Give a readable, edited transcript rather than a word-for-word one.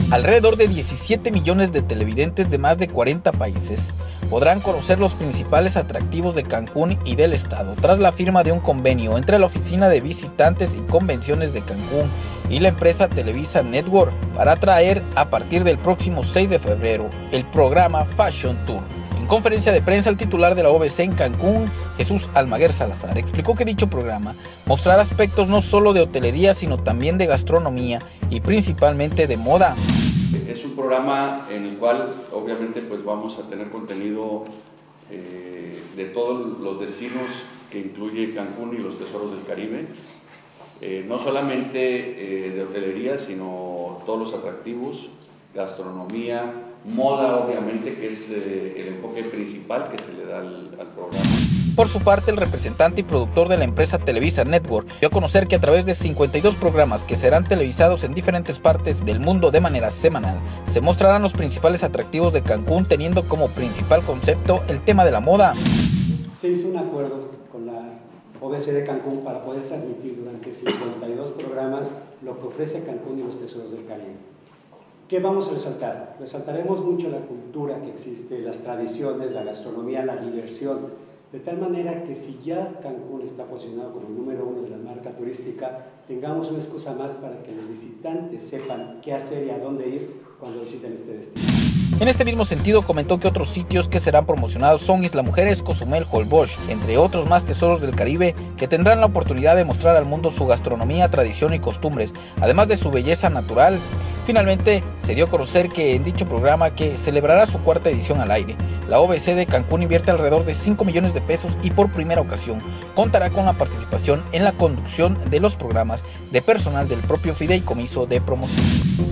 Alrededor de 17 millones de televidentes de más de 40 países podrán conocer los principales atractivos de Cancún y del estado tras la firma de un convenio entre la Oficina de Visitantes y Convenciones de Cancún y la empresa Televisa Network para traer a partir del próximo 6 de febrero el programa Fashion Tour. En conferencia de prensa, el titular de la OVC en Cancún, Jesús Almaguer Salazar, explicó que dicho programa mostrará aspectos no solo de hotelería, sino también de gastronomía y principalmente de moda. Es un programa en el cual obviamente pues vamos a tener contenido de todos los destinos que incluye Cancún y los tesoros del Caribe. No solamente de hotelería, sino todos los atractivos, gastronomía, moda obviamente, que es el enfoque principal que se le da al programa. Por su parte, el representante y productor de la empresa Televisa Network dio a conocer que a través de 52 programas que serán televisados en diferentes partes del mundo de manera semanal, se mostrarán los principales atractivos de Cancún, teniendo como principal concepto el tema de la moda. Se hizo un acuerdo con la OVC de Cancún para poder transmitir durante 52 programas lo que ofrece Cancún y los tesoros del Caribe. ¿Qué vamos a resaltar? Resaltaremos mucho la cultura que existe, las tradiciones, la gastronomía, la diversión, de tal manera que si ya Cancún está posicionado como el número 1 de la marca turística, tengamos una excusa más para que los visitantes sepan qué hacer y a dónde ir cuando visiten este destino. En este mismo sentido, comentó que otros sitios que serán promocionados son Isla Mujeres, Cozumel, Holbox, entre otros más tesoros del Caribe, que tendrán la oportunidad de mostrar al mundo su gastronomía, tradición y costumbres, además de su belleza natural. Finalmente, se dio a conocer que en dicho programa, que celebrará su cuarta edición al aire, la OVC de Cancún invierte alrededor de 5 millones de pesos y por primera ocasión contará con la participación en la conducción de los programas de personal del propio fideicomiso de promoción.